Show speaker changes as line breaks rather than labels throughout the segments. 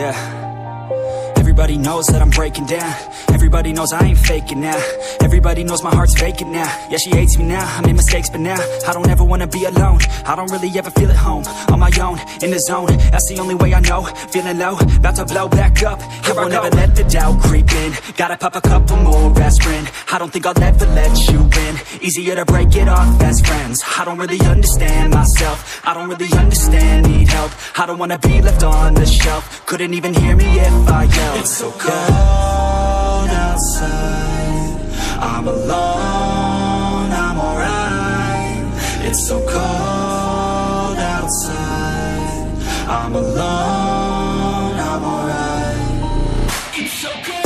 Yeah. Everybody knows that I'm breaking down. Everybody knows I ain't faking now. Everybody knows my heart's vacant now. Yeah, she hates me now, I made mistakes but now I don't ever wanna be alone. I don't really ever feel at home. On my own, in the zone, that's the only way I know. Feeling low, about to blow back up. Here I won't ever let the doubt creep in. Gotta pop a couple more aspirin. I don't think I'll ever let you in. Easier to break it off best friends. I don't really understand myself. I don't really understand, need help. I don't wanna be left on the shelf. Couldn't even hear me if I yelled.
It's so cold outside, I'm alone, I'm alright. It's so cold outside, I'm alone, I'm alright. It's so cold.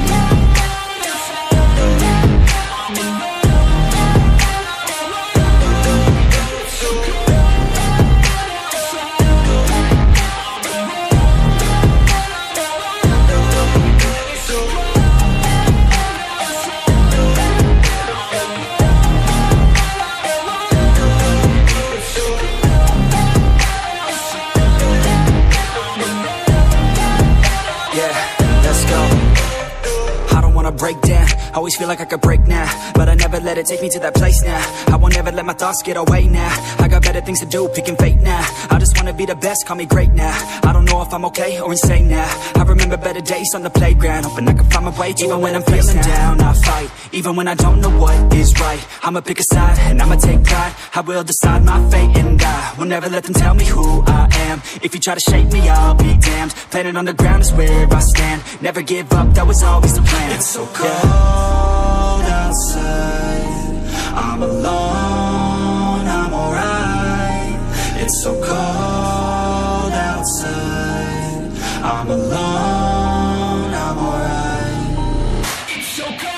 Break down, always feel like I could break now, but I never let it take me to that place now. I won't ever let my thoughts get away now. I got better things to do, picking fate now. I just wanna be the best, call me great now. I don't know if I'm okay or insane now. I remember better days on the playground, hoping I can find my way. Even when I'm feeling down, I fight. Even when I don't know what is right, I'ma pick a side and I'ma take pride. I will decide my fate and I will never let them tell me who I am. If you try to shake me, I'll be damned. Planet on the ground is where I stand. Never give up, that was always the plan.
It's so cold outside, I'm alone, I'm alright. It's so cold outside, I'm alone, I'm alright. It's so cold.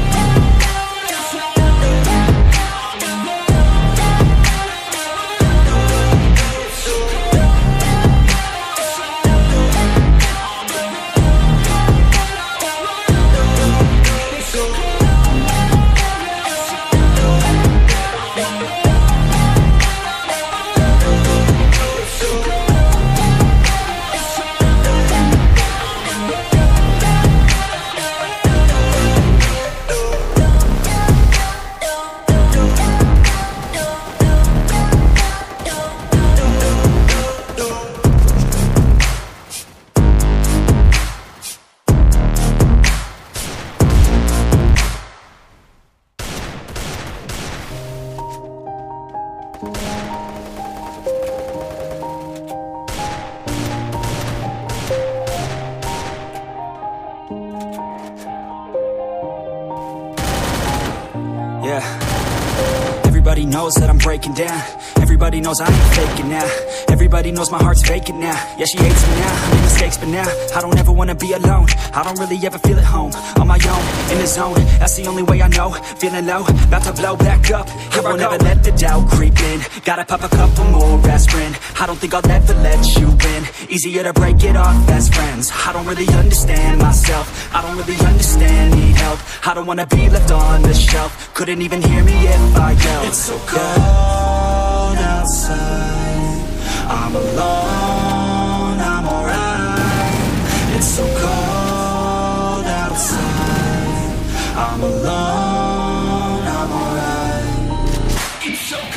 Yeah. Everybody knows that I'm breaking down. Everybody knows I ain't faking now. Everybody knows my heart's vacant now. Yeah, she hates me now, I made mistakes but now I don't ever wanna be alone. I don't really ever feel at home. On my own, in the zone, that's the only way I know. Feeling low, about to blow back up. Here I won't ever let the doubt creep in. Gotta pop a couple more aspirin. I don't think I'll ever let you in. Easier to break it off best friends. I don't really understand myself. I don't really understand, need help. I don't wanna be left on the shelf. Couldn't even hear me if I yelled.
It's so cold outside, I'm alone, I'm alright. It's so cold outside, I'm alone, I'm alright. It's so cold.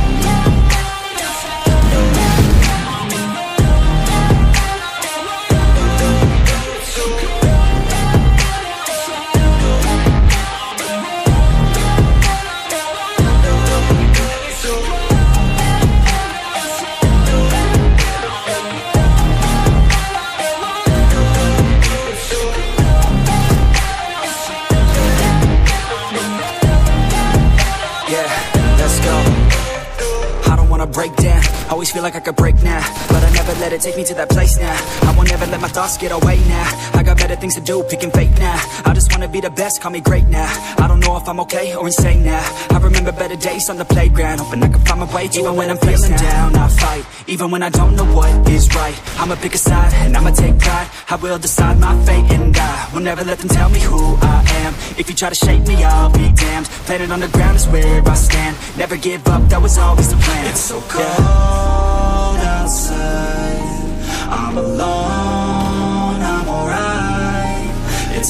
Break down, always feel like I could break now, but I never let it take me to that place now. I won't ever let my thoughts get away now. I got better things to do, picking fate now. I just wanna be the best, call me great now. I don't know if I'm okay or insane now. I remember better days on the playground, hoping I can find my way. Even when I'm feeling down, I fight. Even when I don't know what is right, I'ma pick a side and I'ma take pride. I will decide my fate and I will never let them tell me who I am. If you try to shake me, I'll be damned. Planet on the ground is where I stand. Never give up, that was always the plan.
It's so cold outside, I'm alone.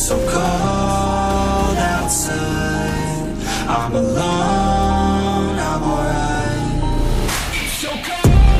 so cold outside. I'm alone, I'm alright. It's so cold.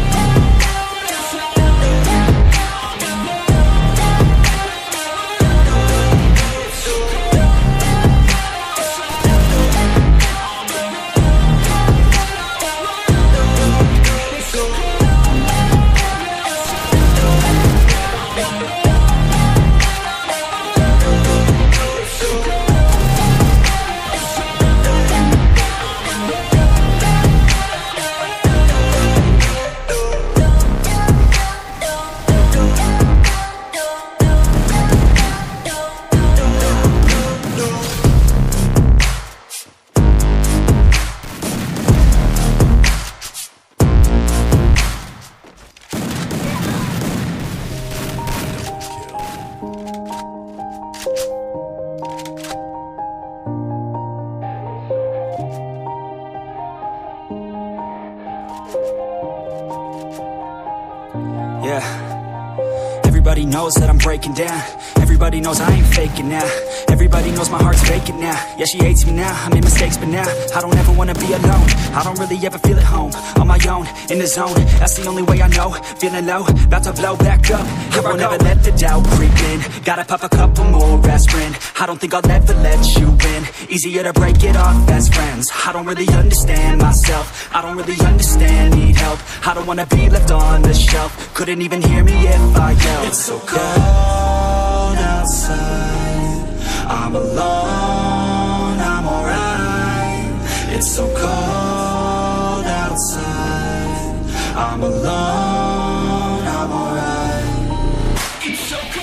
Yeah, everybody knows that I'm breaking down. Everybody knows I ain't faking now. Everybody knows my heart's vacant now. Yeah, she hates me now, I made mistakes, but now I don't ever wanna be alone. I don't really ever feel at home, on my own, in the zone. That's the only way I know, feeling low, about to blow back up. I won't ever let the doubt creep in. Gotta pop a couple more aspirin. I don't think I'll ever let you in. Easier to break it off best friends. I don't really understand myself, I don't really understand, need help. I don't wanna be left on the shelf. Couldn't even hear me if I yelled.
It's so cold outside. I'm alone, I'm alright. It's so cold outside. I'm alone, I'm alright. It's so cold.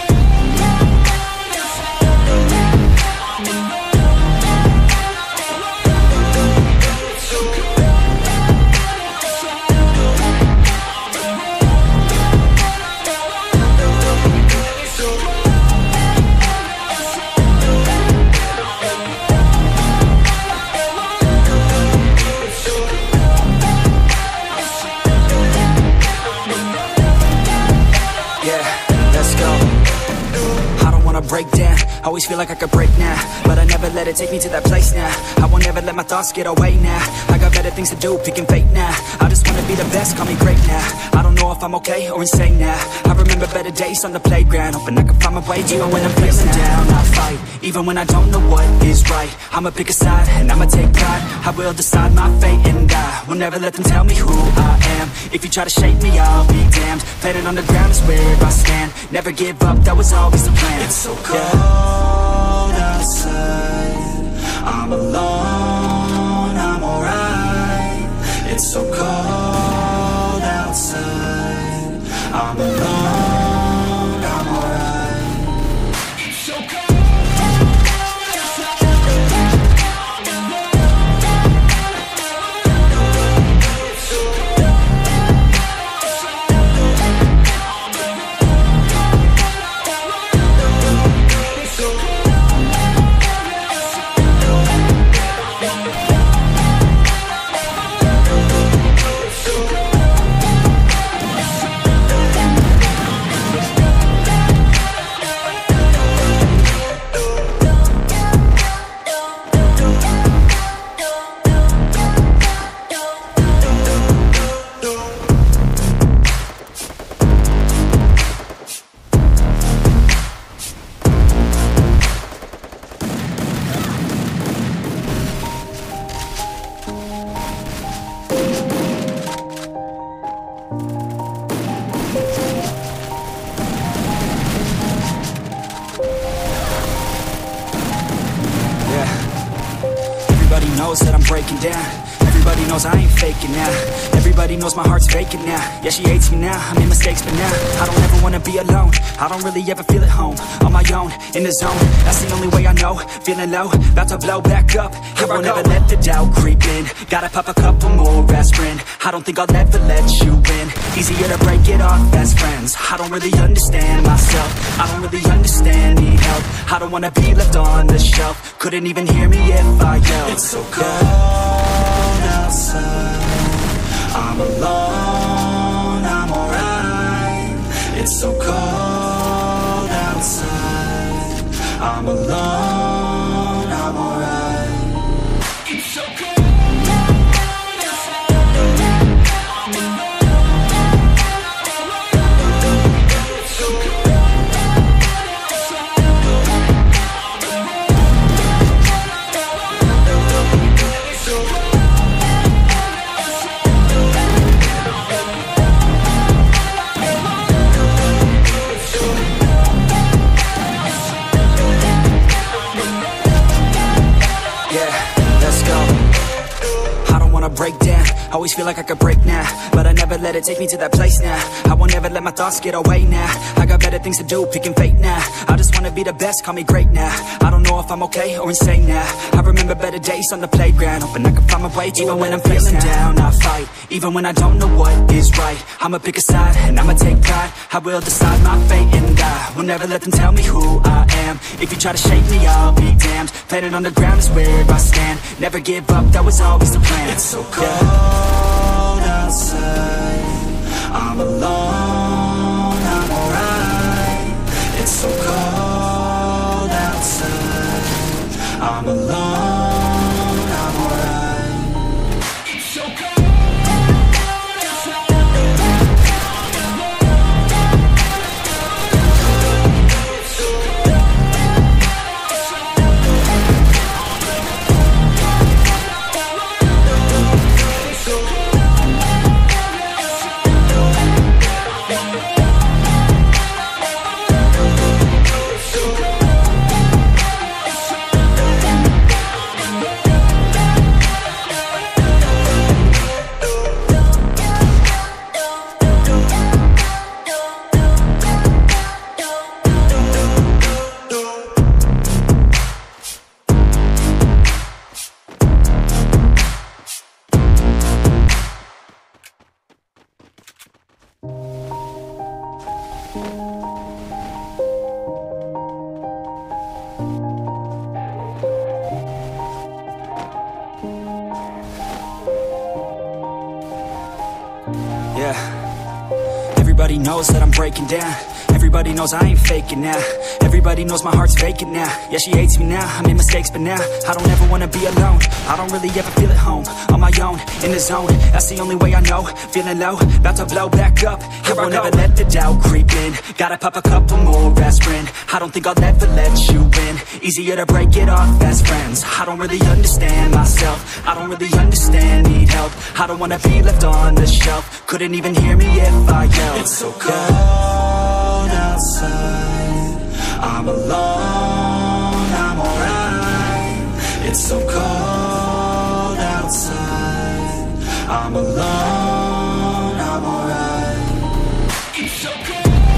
Break down, always feel like I could break now, but I never let it take me to that place now. I won't ever let my thoughts get away now. I got better things to do, picking fate now. I just wanna be the best, call me great now. I don't know if I'm okay or insane now. I remember better days on the playground, hoping I can find my way even when I'm feeling down. I fight, even when I don't know what is right. I'ma pick a side, and I'ma take pride. I will decide my fate and I will never let them tell me who I am. If you try to shape me, I'll be damned. Planet on the ground is where I stand. Never give up, that was always the plan.
It's so cold outside. I'm alone, I'm alright. It's so cold outside. I'm alone, I'm alright. It's so cold.
Everybody knows that I'm breaking down. Everybody knows I ain't faking now. Everybody knows my heart's vacant now. Yeah, she hates me now, I made mistakes, but now I don't ever wanna be alone. I don't really ever feel at home, on my own, in the zone. That's the only way I know, feeling low, about to blow back up. I won't ever let the doubt creep in. Gotta pop a couple more aspirin. I don't think I'll ever let you in. Easier to break it off best friends. I don't really understand myself, I don't really understand, need help. I don't wanna be left on the shelf. Couldn't even hear me if I yelled.
It's so cold outside. I'm alone, I'm alright. It's so cold outside. I'm alone, I'm alright. It's so cold.
Break down, always feel like I could break now, but I never let it take me to that place now. I won't ever let my thoughts get away now. I got better things to do, picking fate now. I just wanna be the best, call me great now. I don't know if I'm okay or insane now. I remember better days on the playground, hoping I can find my way to even when I'm feeling down. I fight, even when I don't know what is right. I'ma pick a side, and I'ma take pride. I will decide my fate, and I will never let them tell me who I am. If you try to shake me, I'll be damned. Planet on the ground is where I stand. Never give up, that was always the plan.
It's so cold outside, I'm alone, I'm alright. It's so cold outside, I'm alone, I'm alright. It's so cold.
Everybody knows that I'm breaking down. Everybody knows I ain't faking now. Everybody knows my heart's vacant now. Yeah, she hates me now, I made mistakes, but now I don't ever wanna be alone. I don't really ever feel at home, on my own, in the zone. That's the only way I know, feeling low, about to blow back up. Here I won't ever let the doubt creep in. Gotta pop a couple more aspirin. I don't think I'll ever let you in. Easier to break it off best friends. I don't really understand myself, I don't really understand, need help. I don't wanna be left on the shelf. Couldn't even hear me if I yelled.
It's so cold outside, I'm alone, I'm alright. It's so cold outside, I'm alone, I'm alright. It's so cold.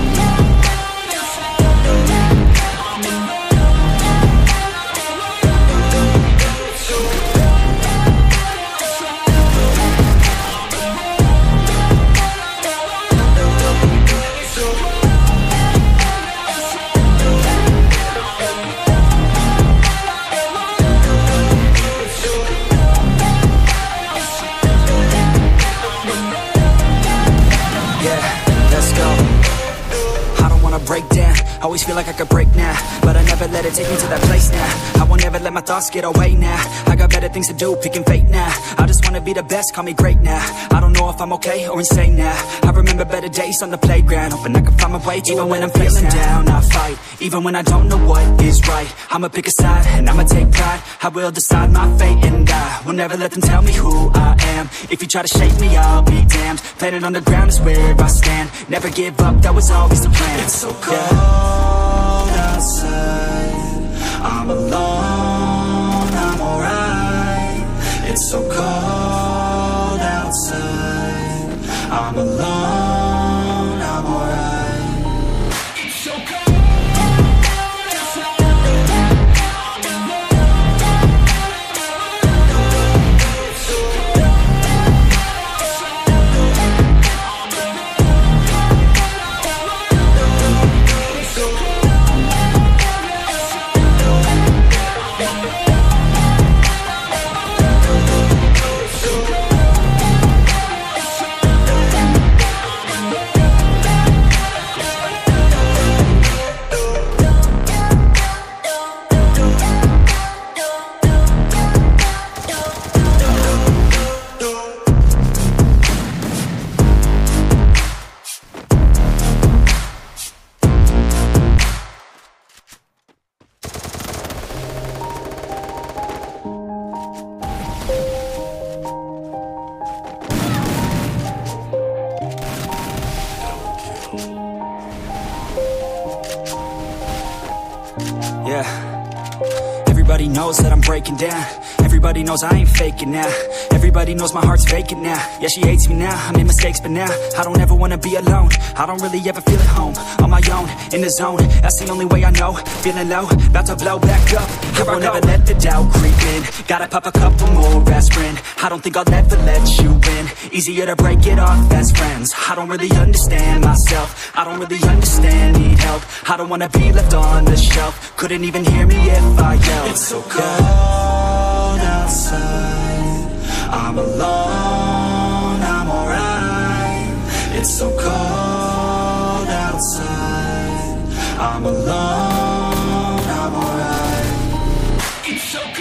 Break down, always feel like I could break now, but I never let it take me to that place now. I won't ever let my thoughts get away now. I got better things to do, picking fate now. I just wanna be the best, call me great now. I don't know if I'm okay or insane now. I remember better days on the playground, hoping I can find my way to even when I'm feeling down. I fight, even when I don't know what is right. I'ma pick a side, and I'ma take pride. I will decide my fate, and I will never let them tell me who I am. If you try to shake me, I'll be damned. Planet on the ground is where I stand. Never give up, that was always the plan.
It's so cold outside, I'm alone, I'm alright. It's so cold outside, I'm alone, I'm alright. It's so cold. So
Yeah. Everybody knows that I'm breaking down. Everybody knows I ain't faking now. Everybody knows my heart's vacant now. Yeah, she hates me now, I made mistakes but now I don't ever wanna be alone. I don't really ever feel at home. On my own, in the zone, that's the only way I know. Feeling low, about to blow back up. I won't ever let the doubt creep in. Gotta pop a couple more aspirin. I don't think I'll ever let you in. Easier to break it off best friends. I don't really understand myself. I don't really understand, need help. I don't wanna be left on the shelf. Couldn't even hear me if I yelled.
It's so cold outside, I'm alone, I'm alright. It's so cold outside, I'm alone, I'm alright. It's so cold.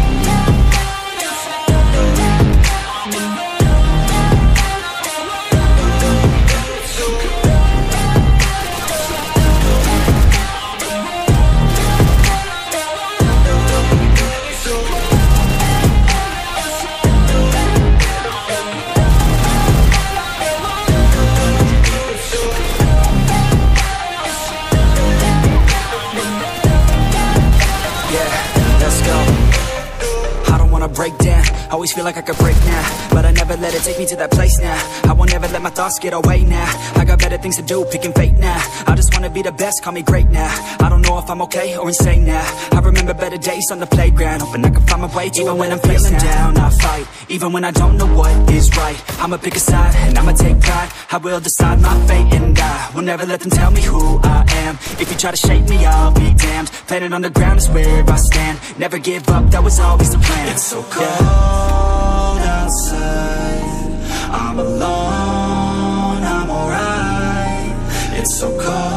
Break down, always feel like I could break now, but I never let it take me to that place now. I won't ever let my thoughts get away now. I got better things to do, picking fate now. I just wanna be the best, call me great now. I don't know if I'm okay or insane now. I remember better days on the playground, hoping I can find my way to even when I'm feeling down, I fight. Even when I don't know what is right, I'ma pick a side and I'ma take pride. I will decide my fate and I will never let them tell me who I am. If you try to shake me, I'll be damned. Planet on the ground is where I stand. Never give up, that was always the plan.
It's so cold outside, I'm alone, I'm alright. It's so cold